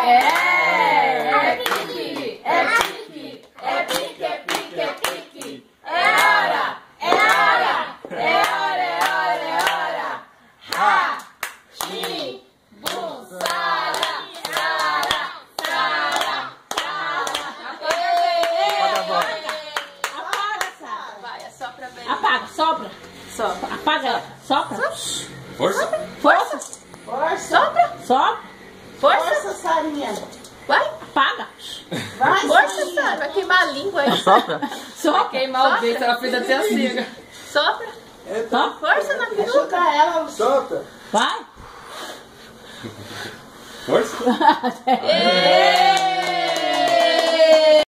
É pique, é pique, é pique, é pique, é pique. É hora, é hora, é hora, é hora, é hora. Ha, chi, bum, sara, sara, sara, sara. Vai, assopra bem. Apaga, sopra. Sopra. Apaga, sopra. Força. Força. Força. Sopra. Sopra. Força, Sarinha. Vai. Apaga. Vai, Força, Sarinha. Sara. Vai queimar a língua aí. Sopra. Vai Sopra. queimar o beijo. Ela fez até a cega. Sopra. Sopra. Força na peruca. Ajuda ela. Solta. Vai. Força. Ê!